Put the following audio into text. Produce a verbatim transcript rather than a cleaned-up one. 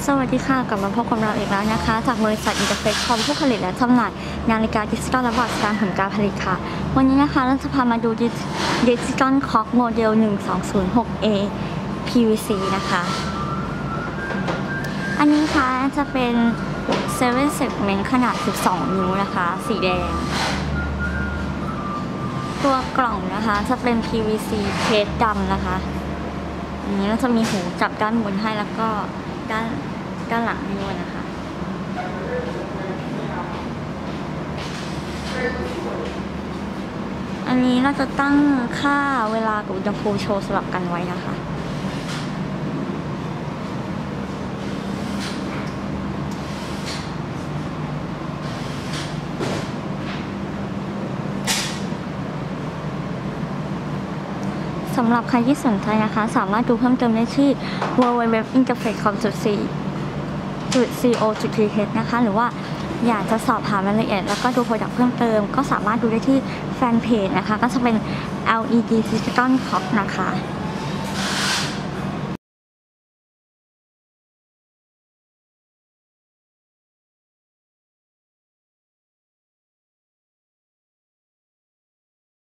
สวัสดีค่ะกลับมาพบกับเราอีกแล้วนะคะจากบริษัทอินเตอร์เฟคคอมผู้ผลิตและจำหน่ายนาฬิกาดิจิตอลและบอร์ดการผลการผลิตค่ะวันนี้นะคะเราจะพามาดูดิจิตอลคล็อกโมเดลหนึ่งสองศูนย์หก เอ พี วี ซี นะคะอันนี้ค่ะจะเป็นเซเว่น segment ขนาดสิบสองนิ้วนะคะสีแดงตัวกล่องนะคะจะเป็น พี วี ซี เคสดำนะคะอันนี้เราจะมีหูจับด้านบนให้แล้วก็ด้านด้านหลังให้ด้วยนะคะอันนี้เราจะตั้งค่าเวลากับอุณหภูมิโชว์สลับกันไว้นะคะสำหรับใครที่สนใจนะคะสามารถดูเพิ่มเติมได้ที่ ดับเบิลยู ดับเบิลยู ดับเบิลยู ดอท อินเตอร์เฟคคอม ดอท ซี โอ ดอท ที เอช นะคะหรือว่าอยากจะสอบถามรายละเอียดแล้วก็ดูโปรดักต์เพิ่มเติมก็สามารถดูได้ที่แฟนเพจนะคะก็จะเป็น แอล อี ดี Digital Clock นะคะ